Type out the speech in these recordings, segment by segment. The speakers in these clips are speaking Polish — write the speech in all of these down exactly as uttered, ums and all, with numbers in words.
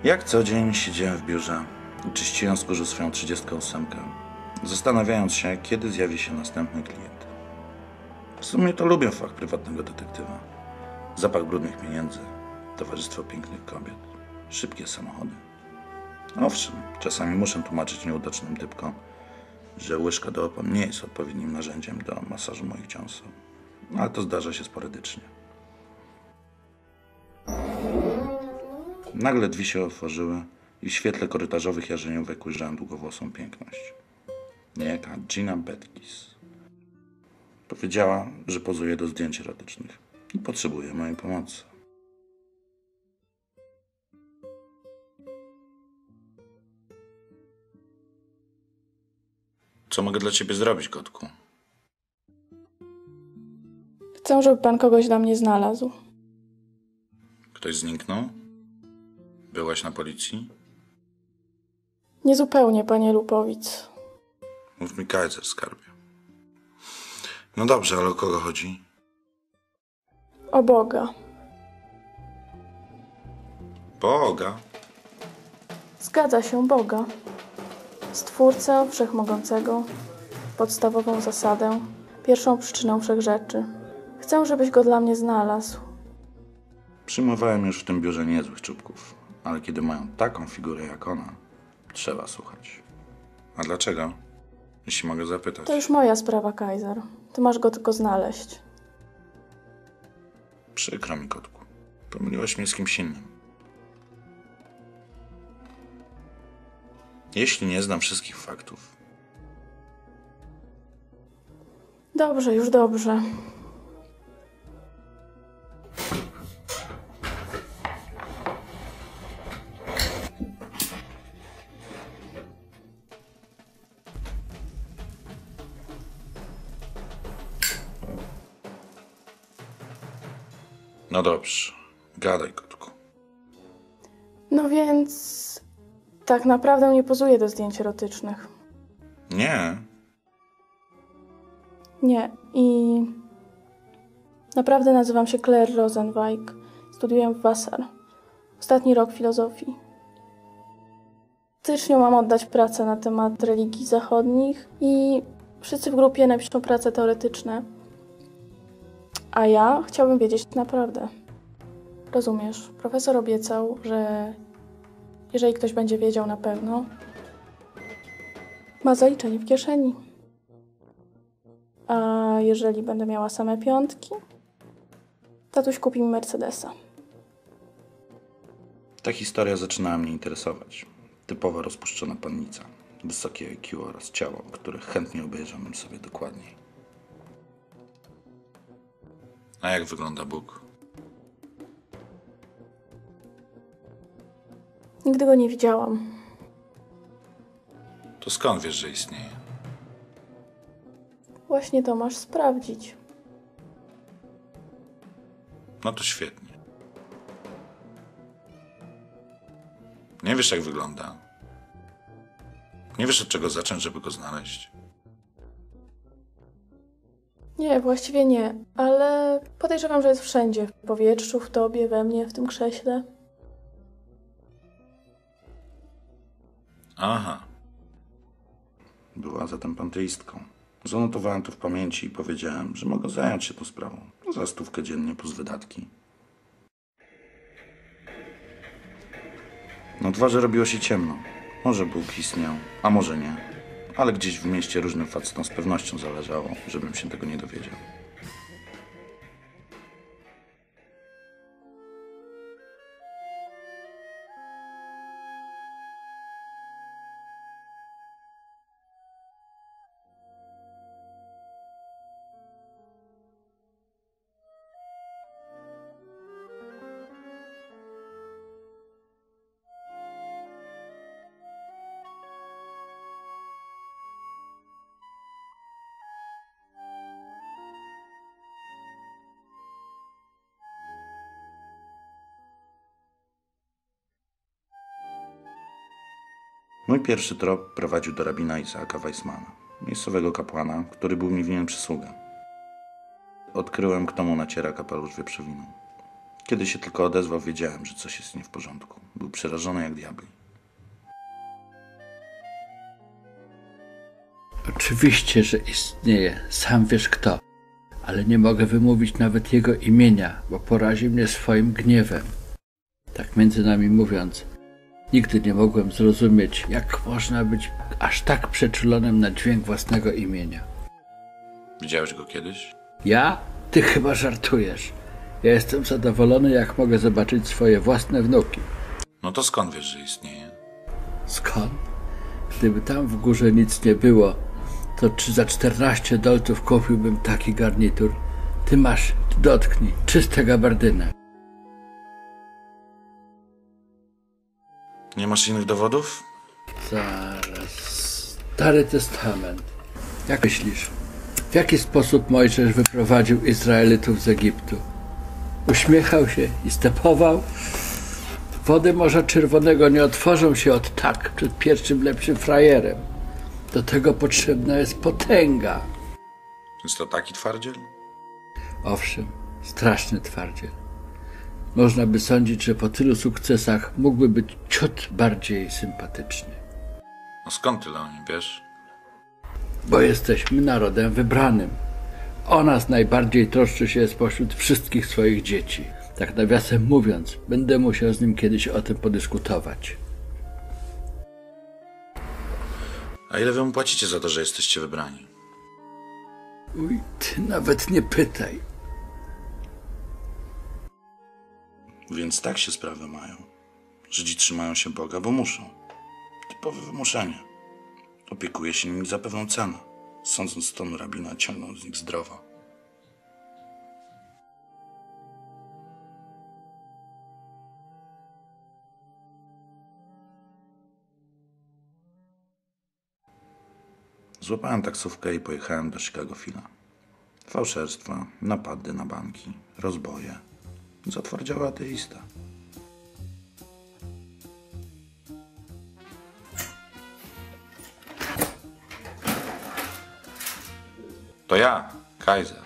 Jak co dzień siedziałem w biurze i czyściłem z kurzu swoją trzydziestką ósemkę, zastanawiając się, kiedy zjawi się następny klient. W sumie to lubię fach prywatnego detektywa. Zapach brudnych pieniędzy, towarzystwo pięknych kobiet, szybkie samochody. Owszem, czasami muszę tłumaczyć nieudacznym typkom, że łyżka do opon nie jest odpowiednim narzędziem do masażu moich dziąseł, ale to zdarza się sporadycznie. Nagle drzwi się otworzyły i w świetle korytarzowych jarzeniówek ujrzałem długowłosą piękność. Niejaka Gina Betkis. Powiedziała, że pozuje do zdjęć erotycznych i potrzebuje mojej pomocy. Co mogę dla ciebie zrobić, kotku? Chcę, żeby pan kogoś dla mnie znalazł. Ktoś zniknął? Byłaś na policji? Niezupełnie, panie Lupowic. Mów mi Kaiser, skarbie. No dobrze, ale o kogo chodzi? O Boga. Boga? Zgadza się, Boga. Stwórcę Wszechmogącego, podstawową zasadę, pierwszą przyczynę wszechrzeczy. Chcę, żebyś go dla mnie znalazł. Przyjmowałem już w tym biurze niezłych czubków, ale kiedy mają taką figurę jak ona, trzeba słuchać. A dlaczego? Jeśli mogę zapytać. To już moja sprawa, Kaiser. Ty masz go tylko znaleźć. Przykro mi, kotku. Pomyliłaś mnie z kimś innym. Jeśli nie znam wszystkich faktów. Dobrze, już dobrze. No dobrze, gadaj, kotku. No więc... tak naprawdę nie pozuję do zdjęć erotycznych. Nie. Nie. I... naprawdę nazywam się Claire Rosenweig. Studiuję w Vassar. Ostatni rok filozofii. W styczniu mam oddać pracę na temat religii zachodnich i wszyscy w grupie napiszą prace teoretyczne. A ja chciałbym wiedzieć naprawdę. Rozumiesz, profesor obiecał, że jeżeli ktoś będzie wiedział na pewno, ma zaliczenie w kieszeni. A jeżeli będę miała same piątki, tatuś kupi mi Mercedesa. Ta historia zaczynała mnie interesować. Typowa rozpuszczona pannica. Wysokie I Q oraz ciało, które chętnie obejrzałbym sobie dokładniej. A jak wygląda Bóg? Nigdy go nie widziałam. To skąd wiesz, że istnieje? Właśnie to masz sprawdzić. No to świetnie. Nie wiesz, jak wygląda. Nie wiesz, od czego zacząć, żeby go znaleźć. Nie, właściwie nie, ale podejrzewam, że jest wszędzie. W powietrzu, w tobie, we mnie, w tym krześle. Aha. Była zatem panteistką. Zanotowałem to w pamięci i powiedziałem, że mogę zająć się tą sprawą. Za stówkę dziennie plus wydatki. Na dworze robiło się ciemno. Może Bóg istniał, a może nie. Ale gdzieś w mieście różnym facetom z pewnością zależało, żebym się tego nie dowiedział. Mój pierwszy trop prowadził do rabina Isaaka Weissmana, miejscowego kapłana, który był mi winien przysługę. Odkryłem, kto mu naciera kapelusz wieprzowiną. Kiedy się tylko odezwał, wiedziałem, że coś jest nie w porządku. Był przerażony jak diabli. Oczywiście, że istnieje. Sam wiesz kto. Ale nie mogę wymówić nawet jego imienia, bo porazi mnie swoim gniewem. Tak między nami mówiąc, nigdy nie mogłem zrozumieć, jak można być aż tak przeczulonym na dźwięk własnego imienia. Widziałeś go kiedyś? Ja? Ty chyba żartujesz. Ja jestem zadowolony, jak mogę zobaczyć swoje własne wnuki. No to skąd wiesz, że istnieje? Skąd? Gdyby tam w górze nic nie było, to czy za czternaście dolców kupiłbym taki garnitur? Ty masz, dotknij, czyste gabardyny. Nie masz innych dowodów? Zaraz. Stary Testament. Jak myślisz, w jaki sposób Mojżesz wyprowadził Izraelitów z Egiptu? Uśmiechał się i stepował? Wody Morza Czerwonego nie otworzą się od tak przed pierwszym lepszym frajerem. Do tego potrzebna jest potęga. Jest to taki twardziel? Owszem, straszny twardziel. Można by sądzić, że po tylu sukcesach mógłby być ciut bardziej sympatyczny. No skąd tyle o nim wiesz? Bo jesteśmy narodem wybranym. O nas najbardziej troszczy się spośród wszystkich swoich dzieci. Tak nawiasem mówiąc, będę musiał z nim kiedyś o tym podyskutować. A ile wy mu płacicie za to, że jesteście wybrani? Uj, ty nawet nie pytaj. Więc tak się sprawy mają. Żydzi trzymają się Boga, bo muszą. Typowe wymuszenie. Opiekuje się nimi za pewną cenę. Sądząc z tonu rabina, ciągną z nich zdrowo. Złapałem taksówkę i pojechałem do Chicago Phila. Fałszerstwa, napady na banki, rozboje. Zatwardziały ateista. To ja, Kaiser.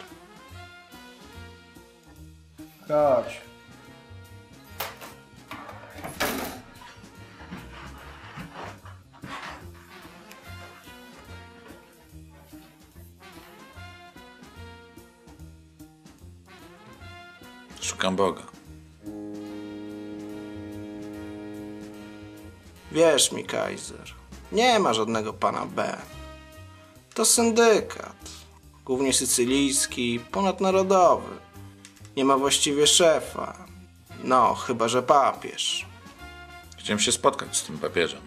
Chodź. Szukam Boga. Wierz mi, Kaiser, nie ma żadnego pana B. To syndykat, głównie sycylijski, ponadnarodowy. Nie ma właściwie szefa. No, chyba że papież. Chciałem się spotkać z tym papieżem.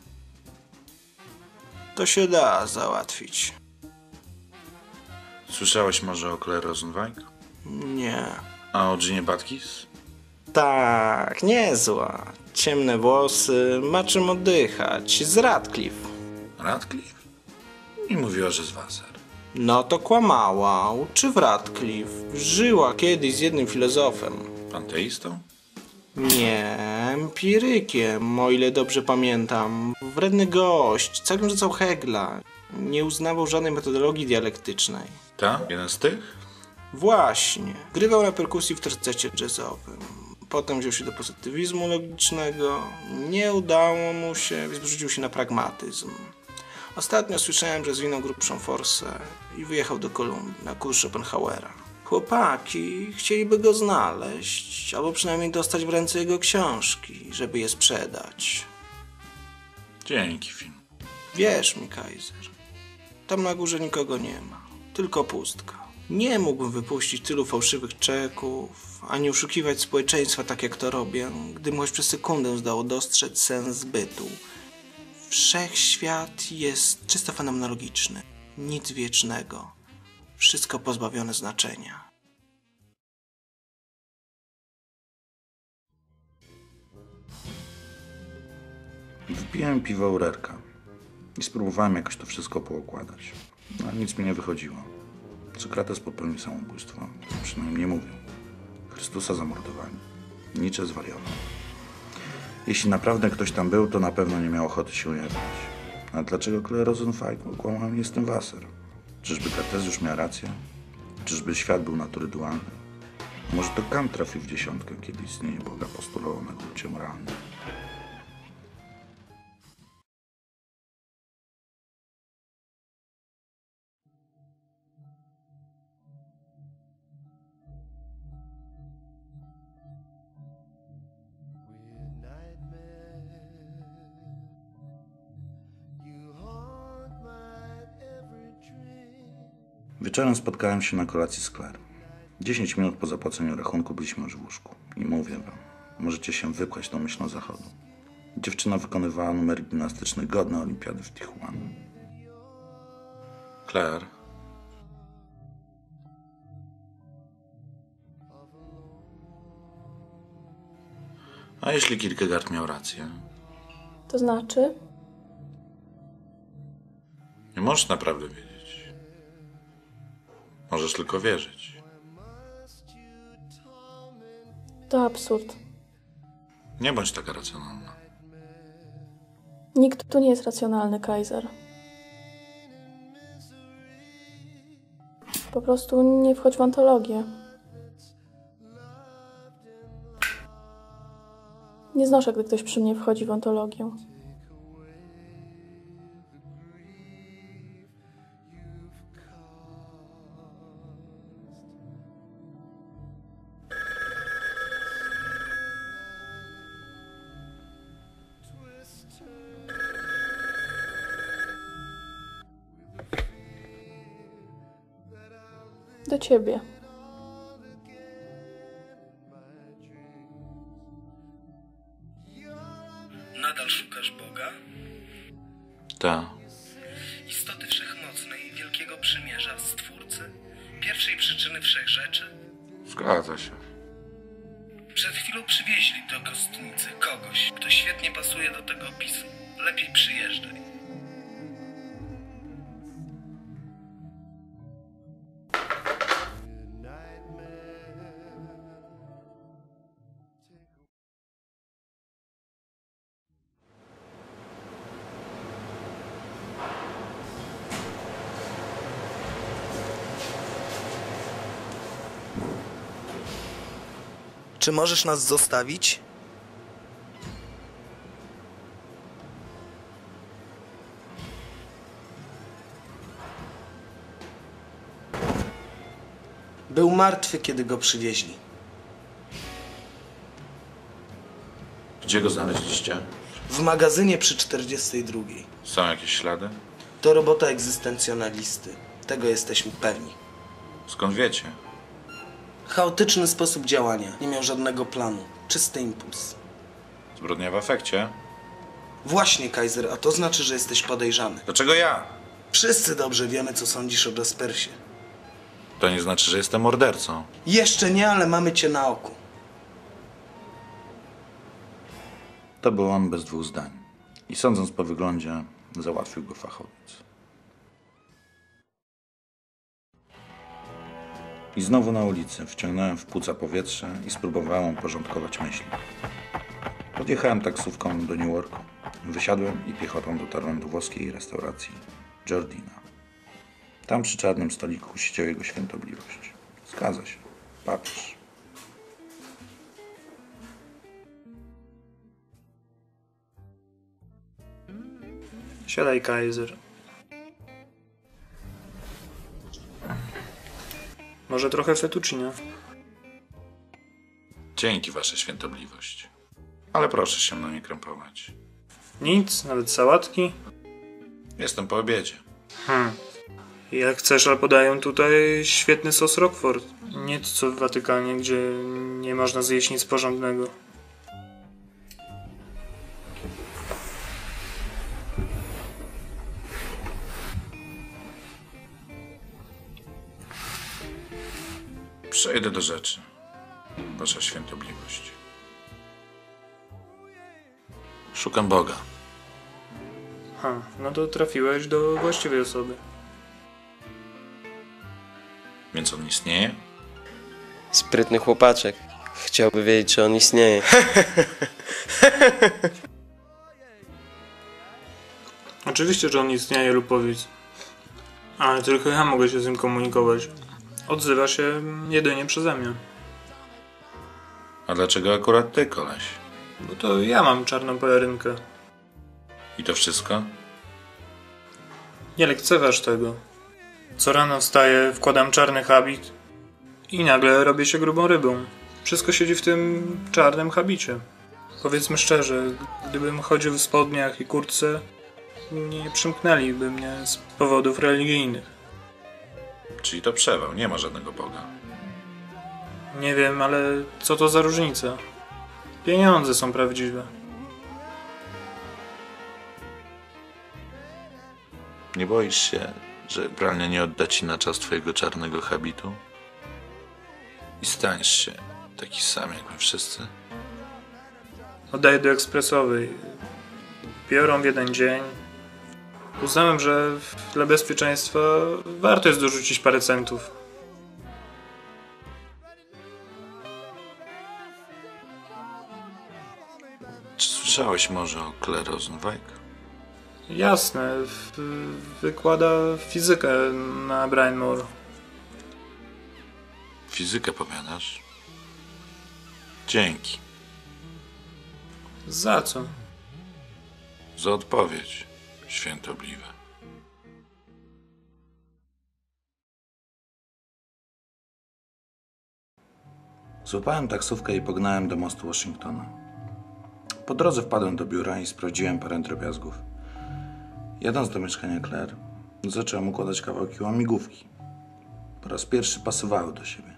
To się da załatwić. Słyszałeś może o Claire Rosenweig? Nie. A o Ginie Batkis? Tak, niezła. Ciemne włosy, ma czym oddychać. Z Radcliffe. Radcliffe? I mówiła, że z Wasser. No to kłamała. Uczy w Radcliffe. Żyła kiedyś z jednym filozofem. Panteistą? Nie, empirykiem, o ile dobrze pamiętam. Wredny gość, całkiem rzucał Hegla. Nie uznawał żadnej metodologii dialektycznej. Ta? Jeden z tych? Właśnie. Grywał na perkusji w tercecie jazzowym. Potem wziął się do pozytywizmu logicznego. Nie udało mu się, więc wrzucił się na pragmatyzm. Ostatnio słyszałem, że zwinął grubszą forsę i wyjechał do Kolumbii na kurs Schopenhauera. Chłopaki chcieliby go znaleźć, albo przynajmniej dostać w ręce jego książki, żeby je sprzedać. Dzięki, Finn. Wierz mi, Kaiser, tam na górze nikogo nie ma, tylko pustka. Nie mógłbym wypuścić tylu fałszywych czeków, ani oszukiwać społeczeństwa tak jak to robię, gdy mu choć przez sekundę zdało dostrzec sens bytu. Wszechświat jest czysto fenomenologiczny, nic wiecznego, wszystko pozbawione znaczenia. Wypiłem piwo u Rerka i spróbowałem jakoś to wszystko poukładać. No, ale nic mi nie wychodziło. Sokrates popełnił samobójstwo, przynajmniej mówił. Chrystusa zamordowali. Nietzsche zwariował. Jeśli naprawdę ktoś tam był, to na pewno nie miał ochoty się ujawnić. A dlaczego Claire Rosenweig okłamał mnie z tym Wasser? Czyżby Kartezjusz miał rację? Czyżby świat był natury dualny? Może to Kant trafił w dziesiątkę, kiedy istnienie Boga postulował na gruncie moralnym. Wieczorem spotkałem się na kolacji z Claire. Dziesięć minut po zapłaceniu rachunku byliśmy już w łóżku. I mówię wam, możecie się wypchać tą myślą zachodu. Dziewczyna wykonywała numery gimnastyczne godne olimpiady w Tijuana. Claire. A jeśli Kierkegaard miał rację? To znaczy? Nie możesz naprawdę wiedzieć. Możesz tylko wierzyć. To absurd. Nie bądź taka racjonalna. Nikt tu nie jest racjonalny, Kaiser. Po prostu nie wchodź w ontologię. Nie znoszę, gdy ktoś przy mnie wchodzi w ontologię. Do ciebie. Nadal szukasz Boga? Tak. Istoty wszechmocnej, wielkiego przymierza, Stwórcy, pierwszej przyczyny wszechrzeczy? Zgadza się. Przed chwilą przywieźli do kostnicy kogoś, kto świetnie pasuje do tego opisu. Lepiej przyjeżdżaj. Czy możesz nas zostawić? Był martwy, kiedy go przywieźli. Gdzie go znaleźliście? W magazynie przy czterdziestej drugiej. Są jakieś ślady? To robota egzystencjonalisty. Tego jesteśmy pewni. Skąd wiecie? Chaotyczny sposób działania. Nie miał żadnego planu. Czysty impuls. Zbrodnia w afekcie? Właśnie, Kaiser, a to znaczy, że jesteś podejrzany. Dlaczego ja? Wszyscy dobrze wiemy, co sądzisz o Jaspersie. To nie znaczy, że jestem mordercą. Jeszcze nie, ale mamy cię na oku. To był on bez dwóch zdań. I sądząc po wyglądzie, załatwił go fachowiec. I znowu na ulicy wciągnąłem w płuca powietrze i spróbowałem porządkować myśli. Podjechałem taksówką do Newarku. Wysiadłem i piechotą dotarłem do włoskiej restauracji Giordina. Tam przy czarnym stoliku siedział jego świętobliwość. Zgadza się. Papież. Siadaj, Kaiser. Może trochę fettuccine? Dzięki, wasza świętobliwość. Ale proszę się mną nie krępować. Nic? Nawet sałatki? Jestem po obiedzie. Hmm. Jak chcesz, ale podają tutaj świetny sos Roquefort. Nie to co w Watykanie, gdzie nie można zjeść nic porządnego. Przejdę do rzeczy, wasza świętobliwość. Szukam Boga. Ha, no to trafiłeś do właściwej osoby. Więc on istnieje? Sprytny chłopaczek. Chciałby wiedzieć, czy on istnieje. Oczywiście, że on istnieje, Lupowic. Ale tylko ja mogę się z nim komunikować. Odzywa się jedynie przeze mnie. A dlaczego akurat ty, koleś? Bo to ja mam czarną pelerynkę. I to wszystko? Nie lekceważ tego. Co rano wstaję, wkładam czarny habit i nagle robię się grubą rybą. Wszystko siedzi w tym czarnym habicie. Powiedzmy szczerze, gdybym chodził w spodniach i kurtce, nie przymknęliby mnie z powodów religijnych. Czyli to przewał, nie ma żadnego Boga. Nie wiem, ale co to za różnica? Pieniądze są prawdziwe. Nie boisz się, że pralnia nie odda ci na czas twojego czarnego habitu? I staniesz się taki sam jak my wszyscy? Oddaję do ekspresowej. Biorą w jeden dzień. Uznałem, że dla bezpieczeństwa warto jest dorzucić parę centów. Czy słyszałeś może o Claire Rosenweig? Jasne, w- wykłada fizykę na Brynmore. Fizykę powiadasz? Dzięki Za co? za odpowiedź, świętobliwe. Złapałem taksówkę i pognałem do mostu Washingtona. Po drodze wpadłem do biura i sprawdziłem parę drobiazgów. Jadąc do mieszkania Claire, zacząłem układać kawałki łamigłówki. Po raz pierwszy pasowały do siebie.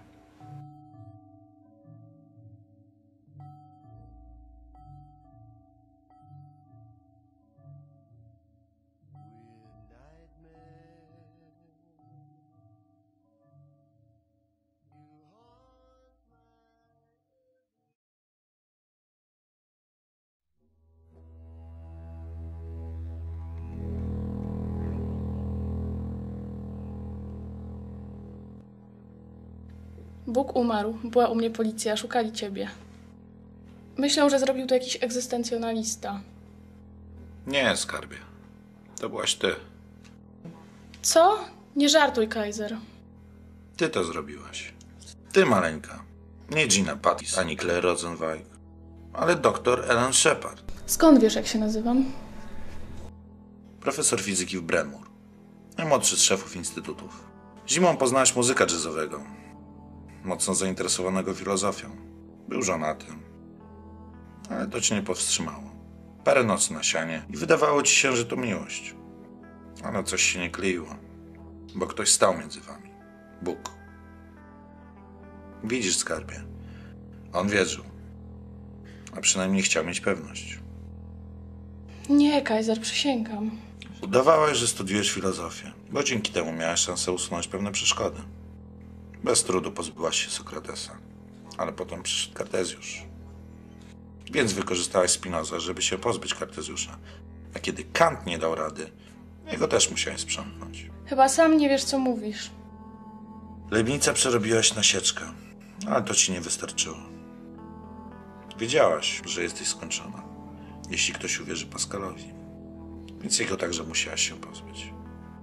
Bóg umarł. Była u mnie policja. Szukali ciebie. Myślę, że zrobił to jakiś egzystencjonalista. Nie, skarbie. To byłaś ty. Co? Nie żartuj, Kaiser. Ty to zrobiłaś. Ty, maleńka. Nie Gina Pattis, ani Claire Rosenweig, ale doktor Ellen Shepard. Skąd wiesz, jak się nazywam? Profesor fizyki w Bremur. Najmłodszy z szefów instytutów. Zimą poznałaś muzyka jazzowego. Mocno zainteresowanego filozofią. Był żonatym. Ale to cię nie powstrzymało. Parę nocy na sianie i wydawało ci się, że to miłość. Ale coś się nie kleiło. Bo ktoś stał między wami. Bóg. Widzisz, skarbie. On wierzył. A przynajmniej chciał mieć pewność. Nie, Kaiser, przysięgam. Udawałaś, że studiujesz filozofię, bo dzięki temu miałaś szansę usunąć pewne przeszkody. Bez trudu pozbyłaś się Sokratesa, ale potem przyszedł Kartezjusz. Więc wykorzystałaś Spinoza, żeby się pozbyć Kartezjusza. A kiedy Kant nie dał rady, jego też musiałeś sprzątnąć. Chyba sam nie wiesz, co mówisz. Leibnica przerobiłaś na sieczkę, ale to ci nie wystarczyło. Wiedziałaś, że jesteś skończona, jeśli ktoś uwierzy Pascalowi. Więc jego także musiałaś się pozbyć.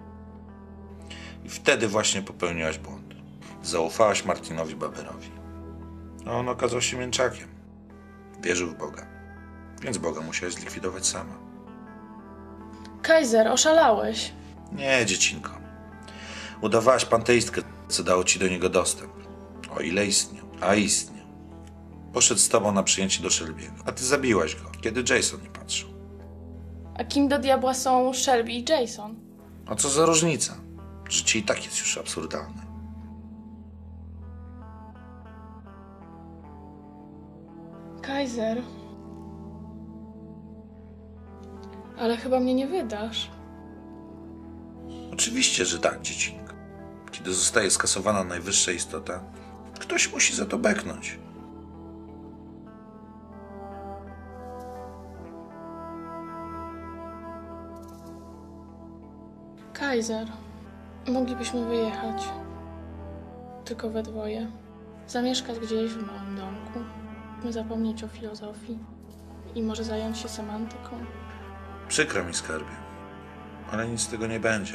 I wtedy właśnie popełniłaś błąd. Zaufałaś Martinowi Baberowi. A on okazał się mięczakiem. Wierzył w Boga. Więc Boga musiałaś zlikwidować sama. Kaiser, oszalałeś. Nie, dziecinko. Udawałaś panteistkę, co dało ci do niego dostęp. O ile istniał. A istniał. Poszedł z tobą na przyjęcie do Shelby'ego. A ty zabiłaś go, kiedy Jason nie patrzył. A kim do diabła są Shelby i Jason? A co za różnica? Życie i tak jest już absurdalne. Kaiser. Ale chyba mnie nie wydasz. Oczywiście, że tak, dziecinko. Kiedy zostaje skasowana najwyższa istota, ktoś musi za to beknąć. Kaiser, moglibyśmy wyjechać. Tylko we dwoje. Zamieszkać gdzieś w małym domku. Zapomnieć o filozofii. I może zająć się semantyką. Przykro mi, skarbie, ale nic z tego nie będzie.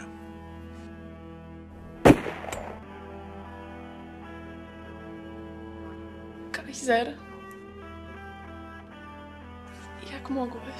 Kaiser. Jak mogłeś?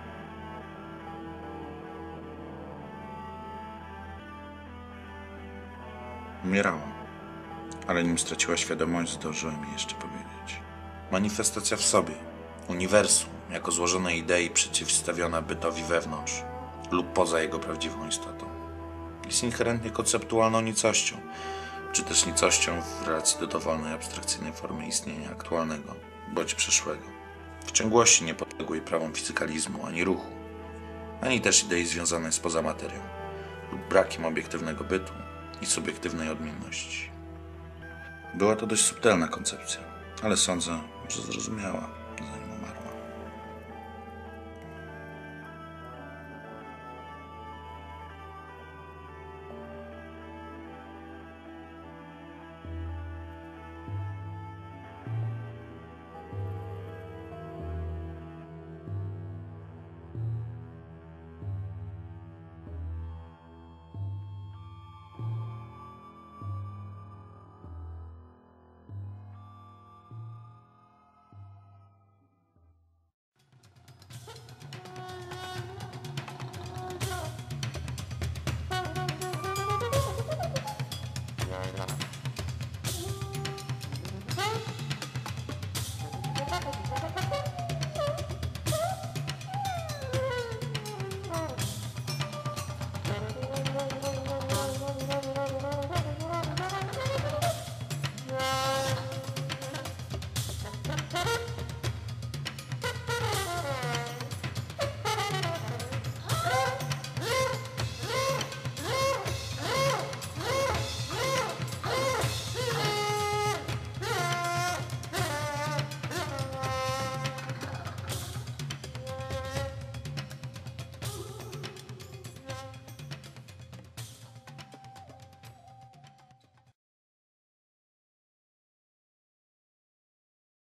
Umierałam, ale nim straciła świadomość, zdążyłem jej jeszcze powiedzieć. Manifestacja w sobie, uniwersum, jako złożone idei przeciwstawiona bytowi wewnątrz lub poza jego prawdziwą istotą, jest inherentnie konceptualną nicością, czy też nicością w relacji do dowolnej abstrakcyjnej formy istnienia aktualnego bądź przyszłego, w ciągłości niepodległej prawom fizykalizmu ani ruchu, ani też idei związanej z poza materią lub brakiem obiektywnego bytu i subiektywnej odmienności. Była to dość subtelna koncepcja, ale sądzę, że zrozumiała.